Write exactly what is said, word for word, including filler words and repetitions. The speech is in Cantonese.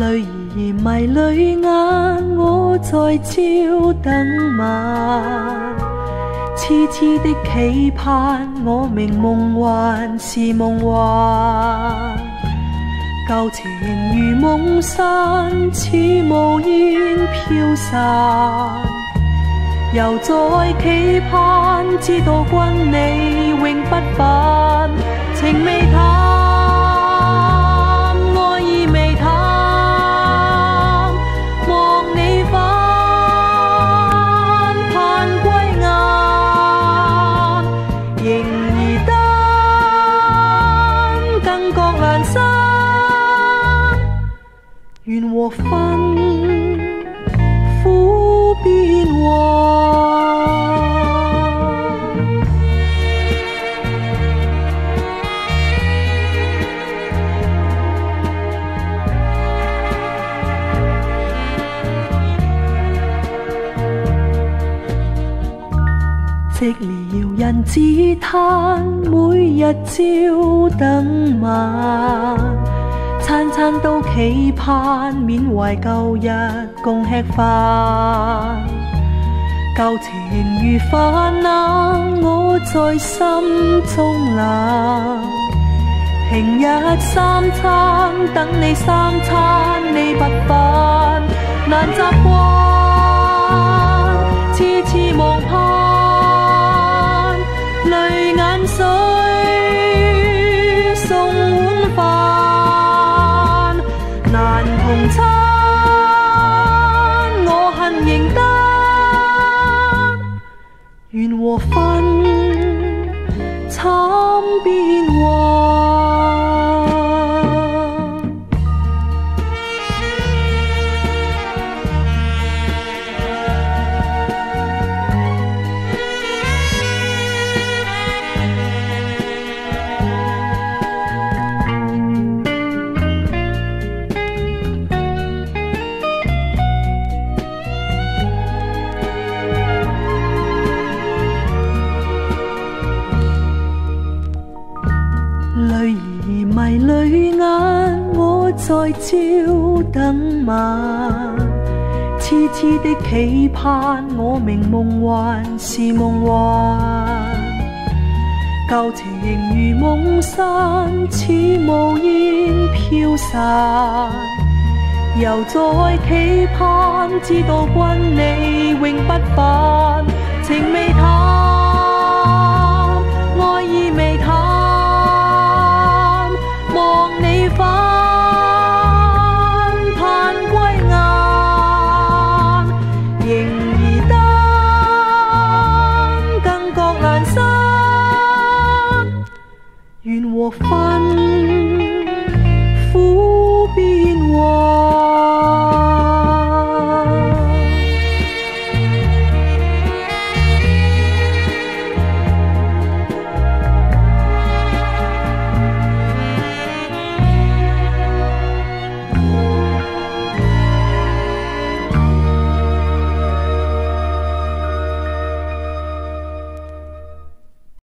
淚兒迷淚眼，我在朝等晚，痴痴的期盼，我明夢還是夢幻，舊情如夢散，似霧煙飄散，又再期盼，知道君你永不返，情未淡。緣和分，苦變幻。寂寥人只嘆，每日朝等晚。餐餐都期盼，緬懷舊日共吃飯，舊情如飯冷，我在心中冷。平日三餐等你三餐，你不返，難習慣，痴痴望盼，淚眼水送碗飯。難同餐，我恨認得，緣和分，慘變幻。淚兒迷淚眼，我在朝等晚，痴痴的期盼，我明夢還是夢幻，舊情如夢散，似霧煙飄散，又再期盼，知道君你永不返，情未淡，愛意未淡。緣和分，苦變幻。